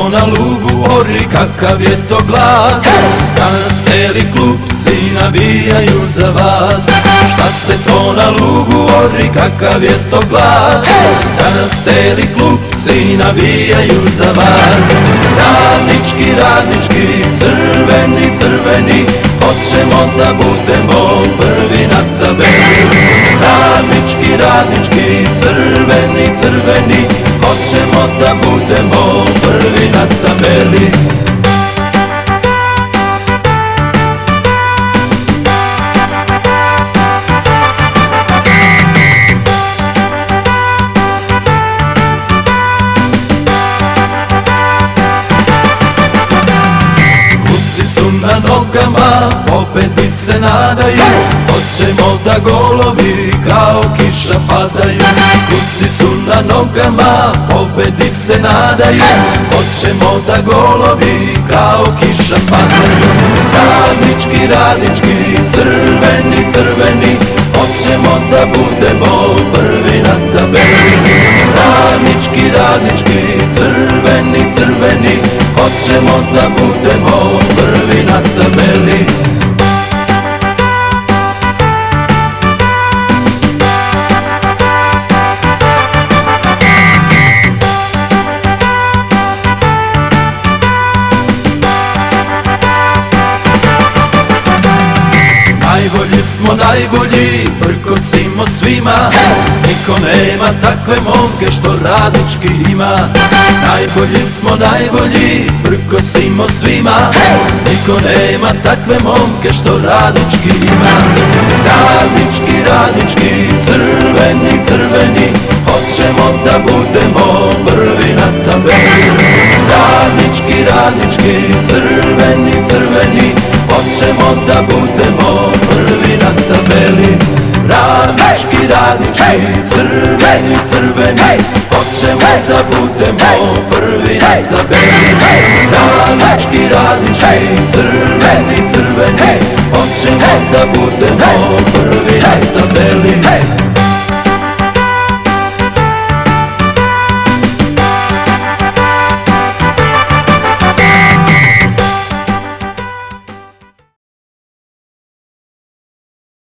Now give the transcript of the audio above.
to na lugu ori, kakav je to glas. Danas celi klupci navijaju za vas. Šta se to na lugu ori, kakav je to glas. Danas celi klupci navijaju za vas. Radnički, radnički, crveni, crveni, hoćemo da budemo prvi na tabeli. Radnički, radnički, crveni, crveni, hoćemo da budemo prvi na tabeli. Na nogama pobedi se nadaju, hoćemo da golovi kao kiša padaju. Kluci su na nogama, pobedi se nadaju, hoćemo da golovi kao kiša padaju. Radnički, radnički, crveni, crveni, hoćemo da budemo prvi na tabeli. Radnički, radnički, crveni, crveni, hoćemo da budemo prvi na tabeli. Najbolji smo najbolji, prkosimo svima, niko nema takve momke što radnički ima. Najbolji smo najbolji, prkosimo svima, niko nema takve momke što radnički ima. Radnički, radnički, crveni, crveni, hoćemo da budemo prvi na tabeli. Radnički, radnički, crveni, crveni, hoćemo da budemo prvi na tabeli. Radnički, radnički, crveni, crveni, hoćemo da budemo prvi na tabeli. Radnički, radnički, crveni, crveni, hoćemo da budemo